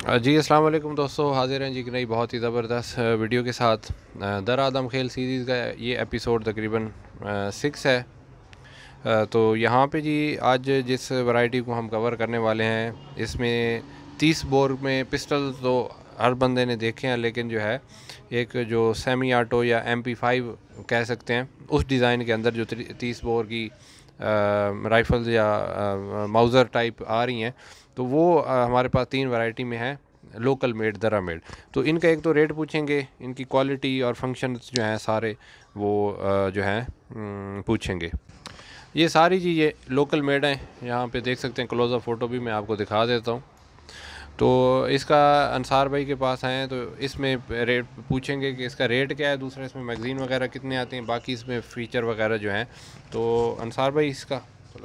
जी अस्सलाम वालेकुम दोस्तों, हाज़िर हैं जी कि नई बहुत ही ज़बरदस्त वीडियो के साथ। दर आदम खेल सीरीज़ का ये एपिसोड तकरीबन 6 है। तो यहाँ पे जी आज जिस वैरायटी को हम कवर करने वाले हैं, इसमें 30 बोर में पिस्टल तो हर बंदे ने देखे हैं, लेकिन जो है एक जो सेमी ऑटो या MP5 कह सकते हैं, उस डिज़ाइन के अंदर जो 30 बोर की राइफ़ल्स या माउज़र टाइप आ रही हैं, तो वो हमारे पास 3 वैरायटी में है, लोकल मेड, दरा मेड। तो इनका एक तो रेट पूछेंगे, इनकी क्वालिटी और फंक्शंस जो हैं सारे वो जो हैं पूछेंगे। ये सारी चीज़ें लोकल मेड हैं, यहाँ पे देख सकते हैं। क्लोज़अप फ़ोटो भी मैं आपको दिखा देता हूँ। तो इसका अंसार भाई के पास आए हैं, तो इसमें रेट पूछेंगे कि इसका रेट क्या है, दूसरा इसमें मैगज़ीन वगैरह कितने आते हैं, बाकी इसमें फ़ीचर वगैरह जो हैं। तो अंसार भाई इसका चलो।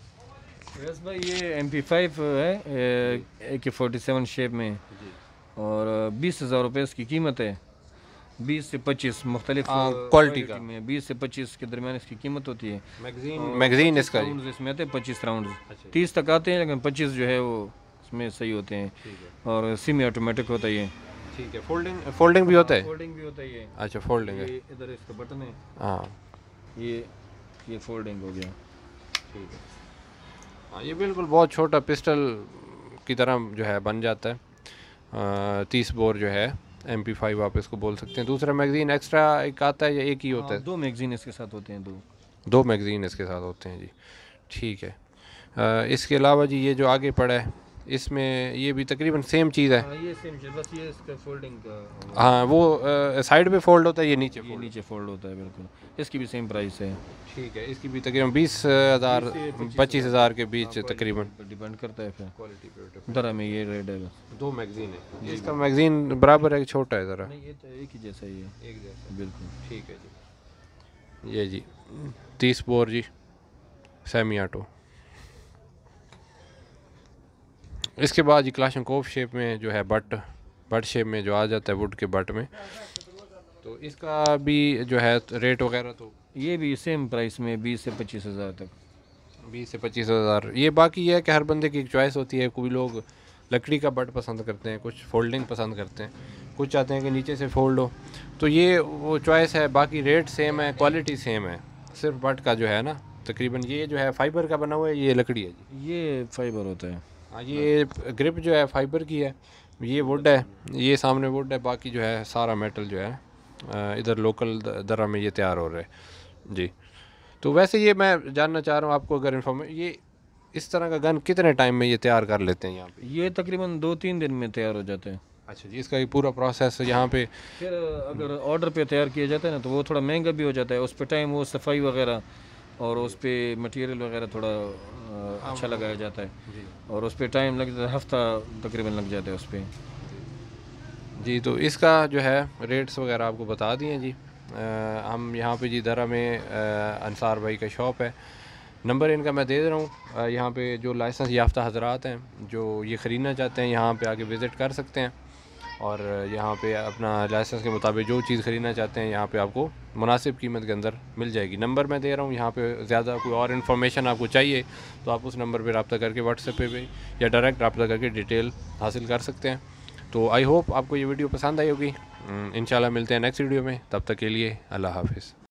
यस भाई, ये MP5 है AK-47 शेप में, जी। और 20,000 रुपये इसकी कीमत है। 20 से 25 मुख्तलिफ क्वालिटी का में 20 से 25 के दरमियान इसकी कीमत होती है। मैगज़ीन इसका जी। राउंड इसमें आते हैं, 25 राउंड। अच्छा, 30 तक आते हैं, लेकिन 25 जो है वो इसमें सही होते हैं। ठीक है। और सेमी ऑटोमेटिक होता है ये। ठीक है। फोल्डिंग भी होता है? फोल्डिंग भी होता है ये। अच्छा, फोल्डिंग है। ये इधर इसका बटन है, हाँ, ये फोल्डिंग हो गया। ठीक है। हाँ, ये बिल्कुल बहुत छोटा पिस्टल की तरह जो है बन जाता है। 30 बोर जो है MP5 आप इसको बोल सकते हैं। दूसरा मैगज़ीन एक्स्ट्रा एक आता है या एक ही होता है? 2 मैगजीन इसके साथ होते हैं, 2 मैगज़ीन इसके साथ होते हैं जी। ठीक है। इसके अलावा जी ये जो आगे पड़ा है, इसमें ये भी तकरीबन सेम चीज़ है। ये सेम चीज़, बस ये इसका फोल्डिंग का हाँ, वो साइड पे फोल्ड होता है, ये नीचे ये फोल्ड। नीचे फोल्ड होता है बिल्कुल। इसकी भी सेम प्राइस है। ठीक है। इसकी भी तकरीबन 20,000 25,000 के बीच तकरीबन। डिपेंड करता है फिर। क्वालिटी पे दरा में ये रेट है बस। 2 मैगज़ीन है। इसका मैगज़ीन बराबर है कि छोटा है ज़रा? नहीं, ये तो एक ही जैसा ही है। एक जैसा। बिल्कुल। ठीक है जी। ये जी 30 बोर जी, सेमी ऑटो। इसके बाद जी क्लाशनकोफ शेप में जो है बट शेप में जो आ जाता है, वुड के बट में। तो इसका भी जो है रेट वगैरह तो ये भी सेम प्राइस में 20 से 25 हज़ार तक। 20 से 25,000। ये बाकी ये है कि हर बंदे की एक चॉइस होती है। कोई लोग लकड़ी का बट पसंद करते हैं, कुछ फोल्डिंग पसंद करते हैं, कुछ चाहते हैं कि नीचे से फोल्ड हो। तो ये वो चॉइस है। बाकी रेट सेम है, क्वालिटी सेम है, सिर्फ बट का जो है ना, तकरीबन ये जो है फाइबर का बना हुआ है, ये लकड़ी है जी। ये फाइबर होता है। हाँ, ये ग्रिप जो है फाइबर की है, ये वुड है, ये सामने वुड है, बाकी जो है सारा मेटल जो है इधर लोकल दरा में ये तैयार हो रहा है जी। तो वैसे ये मैं जानना चाह रहा हूँ आपको, अगर ये इस तरह का गन कितने टाइम में ये तैयार कर लेते हैं यहाँ पे? ये तकरीबन 2-3 दिन में तैयार हो जाते हैं। अच्छा जी। इसका ये पूरा प्रोसेस यहाँ पे? फिर अगर ऑर्डर पे तैयार किया जाता है ना, तो वो थोड़ा महंगा भी हो जाता है। उस पर टाइम, वो सफाई वगैरह और उस पर मटेरियल वगैरह थोड़ा अच्छा लगाया जाता है, जी और उस पर टाइम लग जाता है, हफ्ता तकरीबन लग जाता है उस पर। जी। तो इसका जो है रेट्स वगैरह आपको बता दिए जी। हम यहाँ पे जी दरा में अंसार भाई का शॉप है। नंबर इनका मैं दे दे रहा हूँ। यहाँ पे जो लाइसेंस याफ्ता हजरात हैं जो ये ख़रीदना चाहते हैं, यहाँ पे आके विज़िट कर सकते हैं, और यहाँ पे अपना लाइसेंस के मुताबिक जो चीज़ ख़रीदना चाहते हैं यहाँ पे आपको मुनासिब कीमत के अंदर मिल जाएगी। नंबर मैं दे रहा हूँ। यहाँ पे ज़्यादा कोई और इन्फॉर्मेशन आपको चाहिए तो आप उस नंबर पर रब्ता करके व्हाट्सएप पे भी या डायरेक्ट रब्ता करके डिटेल हासिल कर सकते हैं। तो आई होप आपको ये वीडियो पसंद आई होगी। इंशाल्लाह मिलते हैं नेक्स्ट वीडियो में। तब तक के लिए अल्लाह हाफ़िज़।